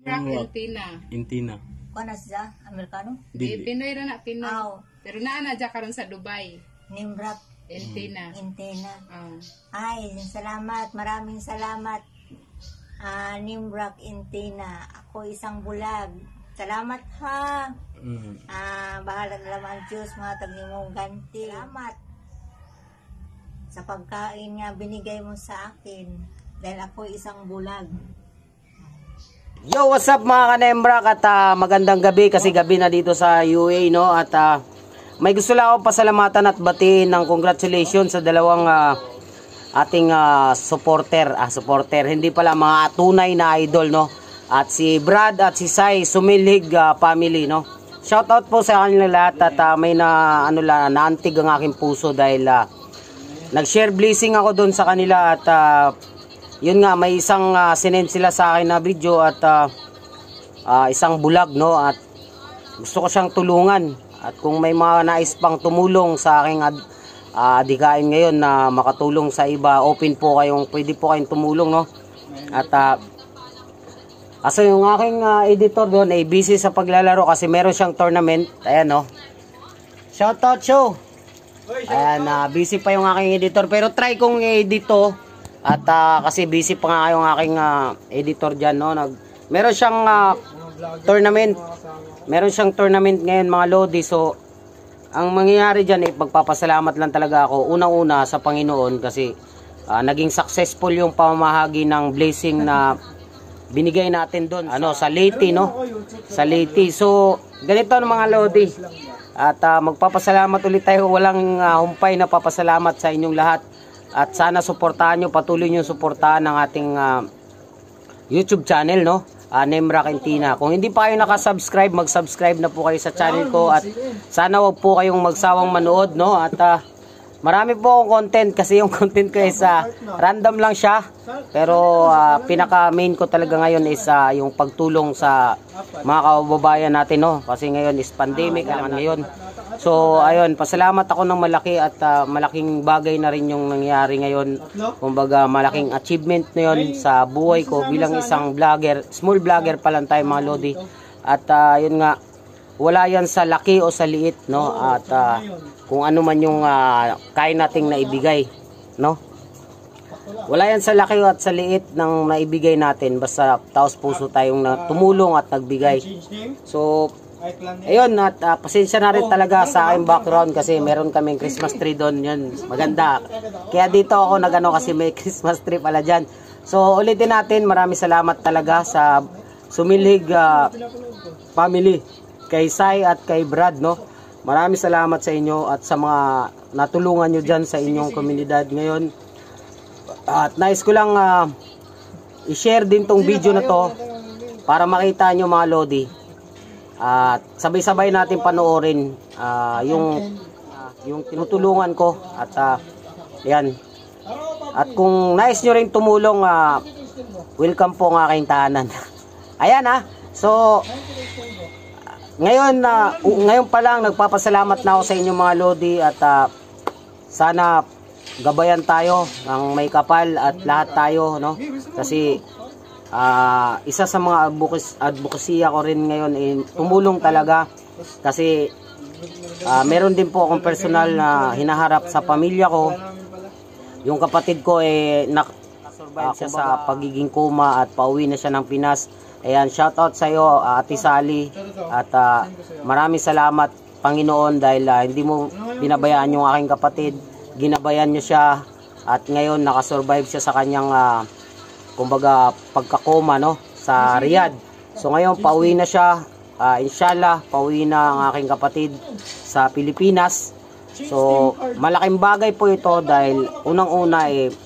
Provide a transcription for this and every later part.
Nimrock Intina. Intina. Kana siya, Amerikano? Pinoy ra na, Pinoy. Aw. Pero naa dyan karon sa Dubai. Nimrock Intina. Intina. Oh. Ay, salamat. Maraming salamat. Nimrock Intina. Ako isang bulag. Salamat ha. Bahala na lang ang Diyos, mga taglimong ganti. Salamat sa pagkain nga binigay mo sa akin. Dahil ako isang bulag. Yo, what's up mga kanembrak at magandang gabi kasi gabi na dito sa UA, no? At may gusto lang akong pasalamatan at batiin ng congratulations sa dalawang ating supporter, hindi pala mga tunay na idol, no? At si Brad at si Sai Sumilhig family, no? Shoutout po sa kanila lahat at may naantig ang aking puso dahil nag-share blessing ako doon sa kanila at yun nga, may isang sinend sila sa akin na video at isang bulag, no? At gusto ko siyang tulungan at kung may mga nais pang tumulong sa aking adikain ngayon na makatulong sa iba, open po kayong, pwede po kayong tumulong, no? At so yung aking editor doon ay busy sa paglalaro kasi meron siyang tournament. Ayan, no? Shoutout show. Ayan, busy pa yung aking editor pero try kong edito at kasi busy pa nga yung aking editor dyan, no? Meron siyang tournament. Meron siyang tournament ngayon mga Lodi. So ang mangyayari dyan ay pagpapasalamat lang talaga ako unang-una sa Panginoon kasi naging successful yung pamamahagi ng blessing na binigay natin doon sa Leyte, no? Sa Leyte. So ganito mga Lodi. At magpapasalamat ulit tayo, walang humpay na papasalamat sa inyong lahat. At sana suportahan nyo, patuloy nyo suportahan ng ating YouTube channel, no? Nimrock Intina. Kung hindi pa kayo nakasubscribe, mag-subscribe na po kayo sa channel ko. At sana wag po kayong magsawang manood, no? At marami po akong content kasi yung content ko is random lang siya. Pero pinaka main ko talaga ngayon is yung pagtulong sa mga kababayan natin, no? Kasi ngayon is pandemic ngayon. So ayun, pasalamat ako ng malaki at malaking bagay na rin yung nangyari ngayon. Kumbaga malaking achievement na yun sa buhay ko bilang isang vlogger, small vlogger pa lang tayo mga Lodi. At yun nga, wala yan sa laki o sa liit, no? At kung ano man yung kaya nating naibigay, no? Wala yan sa laki at sa liit ng naibigay natin, basta taos puso tayong tumulong at nagbigay. So ayun, at pasensya na rin talaga sa aking background kasi meron kaming Christmas tree doon, yun, maganda. Kaya dito ako nagano kasi may Christmas tree pala dyan. So ulitin natin, maraming salamat talaga sa Sumilhig family, kay Sai at kay Brad, no? Maraming salamat sa inyo at sa mga natulungan nyo dyan sa inyong komunidad ngayon. At nais ko lang i-share din tong video na to para makita nyo mga Lodi. At sabay-sabay natin panoorin yung tinutulungan ko at yan. At kung nais nyo rin tumulong, welcome po ng aking tahanan. Ayan so ngayon pa lang nagpapasalamat na ako sa inyo mga Lodi at sana gabayan tayo ng may kapal at lahat tayo, no? Kasi isa sa mga advocacy ko rin ngayon tumulong talaga kasi meron din po akong personal na hinaharap sa pamilya ko. Yung kapatid ko nakasurvive siya sa pagiging coma at pauwi na siya ng Pinas. Ayan, shoutout sa iyo Ate Sally at maraming salamat Panginoon dahil hindi mo binabayaan yung aking kapatid, ginabayan niyo siya at ngayon nakasurvive siya sa kanyang kumbaga pagkakoma, no, sa Riyadh. So ngayon pauwi na siya, inshallah pauwi na ang aking kapatid sa Pilipinas. So malaking bagay po ito dahil unang-una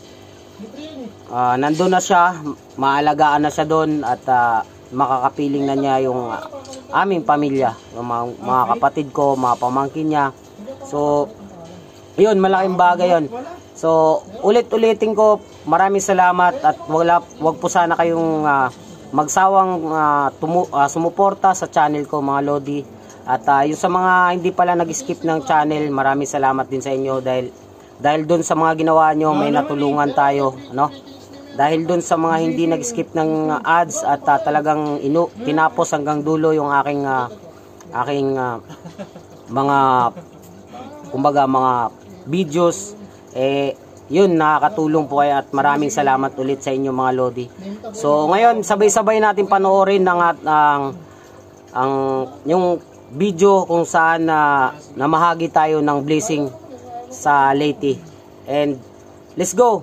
nandun na siya, maalagaan na siya doon at makakapiling na niya yung aming pamilya, yung mga kapatid ko, mga pamangkin niya. So yun, malaking bagay yun. So ulit-ulitin ko, maraming salamat at wag po sana kayong magsawang sumuporta sa channel ko mga Lodi. At yung sa mga hindi pala nag-skip ng channel, maraming salamat din sa inyo dahil doon sa mga ginawa nyo may natulungan tayo, no? dahil dun sa mga hindi nag-skip ng ads at talagang tinapos hanggang dulo yung aking mga kumbaga mga videos, yun, nakakatulong po kayo at maraming salamat ulit sa inyo mga Lodi. So ngayon sabay-sabay natin panoorin yung video kung saan namahagi tayo ng blessing sa Leyte. And let's go.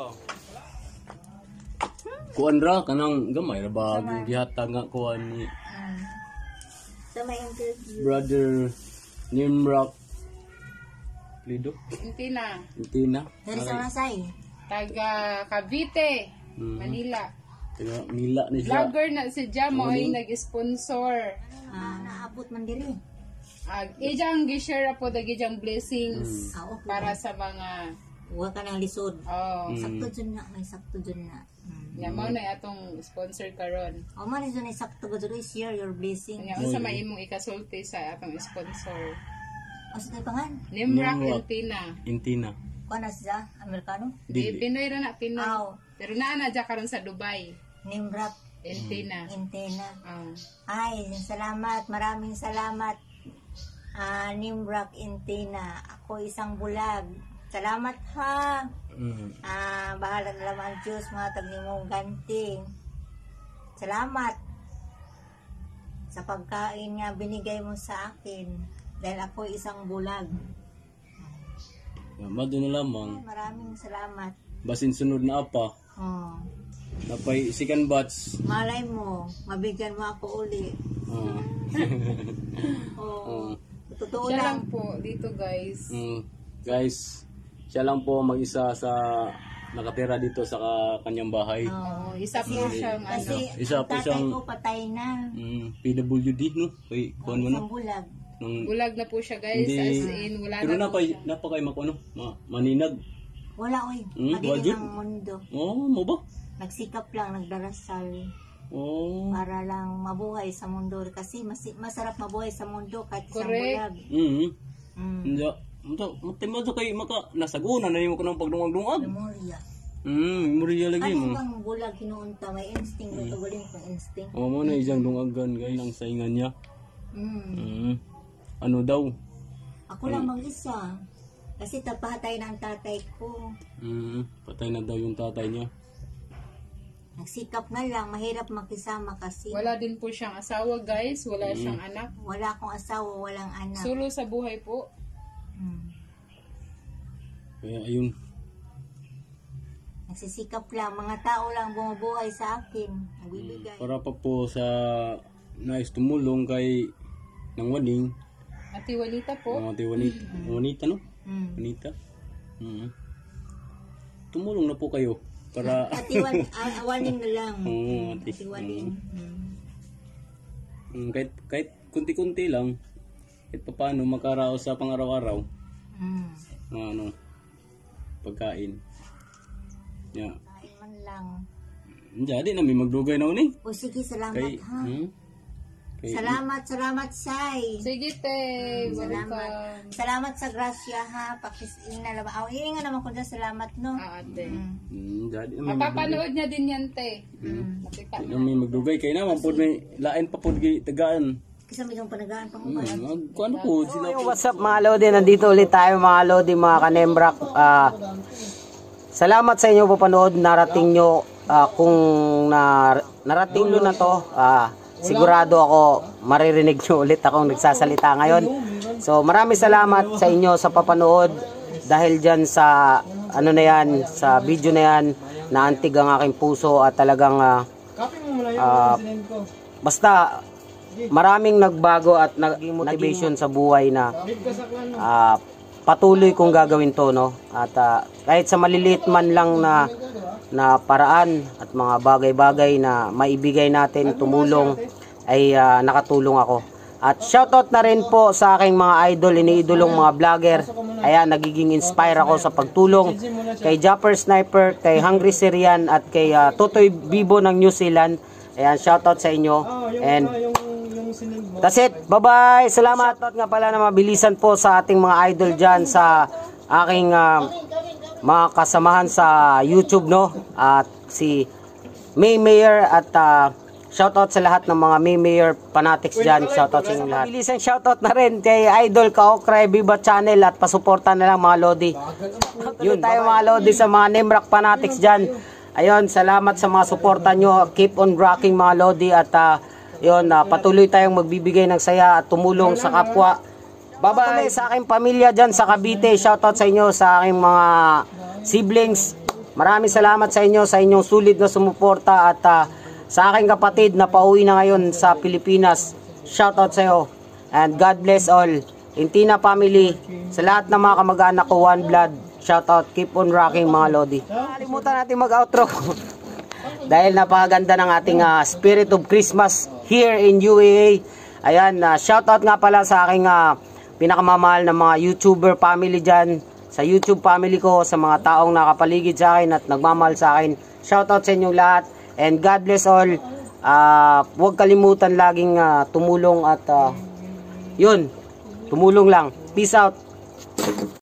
Kuan ra kanang gamay ra ba gihatag nga kuan ni Sa may interview. Brother Nimrak Lido Intina. Intina Dari sa Nasay. Taga Cavite, Manila. taga Mila ni siya. Vlogger na si Jamo ay nag-sponsor. Naabot man diri. Ijang gishare po dagijang blessings Okay. para sa mga Huwag ka ng lisod. Sakto dyan na. May sakto dyan na. Yamaw na atong sponsor karon. O man dyan ay sakto ko dyan. Share your blessing. Nya unsa may imong ikasulti sa atong sponsor? O sa tayo pangan? Nimrak Nimrak. Intina. Intina. Kuha na siya? Amerikano? Dili. Pinoy ra na Pinoy. Aw. Pero naa na dya karon sa Dubai. Nimrak Intina. Intena. Oh. Ay, salamat. Maraming salamat. Nimrak Intena. Ako isang bulag. Salamat ha. Bahala na lang ang Diyos, mga tagnimong ganti. Salamat sa pagkain nga binigay mo sa akin dahil ako isang bulag. Mado na lamang. Maraming salamat. Basin sunod na apa. Oh. Napay second batch. Malay mo, mabigyan mo ako uli. Oh. Oh. Totoo Siya lang. lang po dito guys. Guys, siya lang po mag-isa sa nakatira dito sa kanyang bahay. Oh. Isa po siyang Kasi Isa ang po tatay siyang- ko patay na. PWD no? Kay kuan mo na. Isang bulag. bulag na po siya guys. Hindi. As in, wala Pero na po siya. napakay makuno, maninag. Wala oy. Wala Madilim dyan? ang mundo. Oh, mo ba? Nagsikap lang, nagdarasal Oh. para lang mabuhay sa mundo kasi masarap mabuhay sa mundo kahit isang Correct. bulag. Hindi. Matay kay maka nasaguna na nimo ko ng pagdungag-dungag. Memorya. Memorya lagi Ano mo. bang bulag hinuunta? May instinct na tuguling kong instinct. Oh, mo na ijang dungagan guys ang saingan niya. Ano daw? Ako lang mag-isa. Kasi tapatay ng tatay ko. Patay na daw yung tatay niya. Nagsikap na lang, mahirap makisama kasi. Wala din po siyang asawa guys. Wala siyang anak. Wala akong asawa, walang anak. Solo sa buhay po. Kaya ayun. Nagsisikap lang, mga tao lang bumubuhay sa akin. Nagbibigay. Para pa po sa nais tumulong kay ng waning. Ate Juanita po. Ate Juanita no? Juanita. Tumulong na po kayo para Awanin na lang. Oo, ate. Atiwanin. kahit kunti-kunti lang kahit paano makaraos sa pang-araw-araw ano pagkain. Yeah. Kain man lang. Jadi na may magdugay na uning. O sige, salamat Kay ha. kay Salamat, Sai. Sige te. Salamat. Salamat sa grasya ha. Pakis inalaman. Hindi nga naman ko dyan salamat no. Ate. Jadi na may Mapapanood niya din yan te. Makita Di na may magdugay kay naman pud may lain pa pud gi tagaan. Kasi may isang panagaan pang umayan. Ano po sila Yo, what's up mga Lodi? Nandito ulit tayo mga Lodi, mga Kanembrak. Salamat sa inyo po panood. Narating nyo kung narating nyo na to, sigurado ako maririnig nyo ulit akong nagsasalita ngayon. So maraming salamat sa inyo sa papanood dahil dyan sa ano na yan, sa video na yan, naantig ang aking puso at talagang basta maraming nagbago at naging motivation sa buhay na patuloy kong gagawin to, no? At kahit sa maliliit man lang na paraan at mga bagay-bagay na maibigay natin, tumulong, ay nakatulong ako. At shoutout na rin po sa aking mga idol, iniidolong mga vlogger. Ayan, nagiging inspire ako sa pagtulong kay Japper Sniper, kay Hungry Syrian at kay Totoy Bibo ng New Zealand. Ayan, shoutout sa inyo. And that's it. Bye-bye. Salamat. Shoutout nga pala na mabilisan po sa ating mga idol dyan sa aking mga kasamahan sa YouTube, no? At si May Mayor at shoutout sa lahat ng mga May Mayor fanatics dyan. Shoutout sa inyong lahat. Bilisang shoutout na rin kay Idol Kaokray Viva Channel at pasuporta na lang mga Lodi. Yun tayo mga Lodi sa mga Nemrak fanatics dyan. Ayun, salamat sa mga suporta nyo. Keep on rocking mga Lodi at yun, patuloy tayong magbibigay ng saya at tumulong sa kapwa. Bye-bye sa aking pamilya dyan sa Cavite. Shoutout sa inyo, sa aking mga siblings. Maraming salamat sa inyo, sa inyong sulit na sumuporta at sa aking kapatid na pauwi na ngayon sa Pilipinas. Shoutout sa iyo. And God bless all. Intina family, sa lahat ng mga kamag-anak ko, One Blood. Shoutout, keep on rocking mga Lodi. Kalimutan natin mag-outro. Dahil napakaganda ng ating Spirit of Christmas here in UAA. Ayan, shoutout nga pala sa aking pinakamamahal na mga YouTuber family dyan. Sa YouTube family ko, sa mga taong nakapaligid sa akin at nagmamahal sa akin. Shoutout sa inyong lahat. And God bless all. Huwag kalimutan laging tumulong at yun, tumulong lang. Peace out.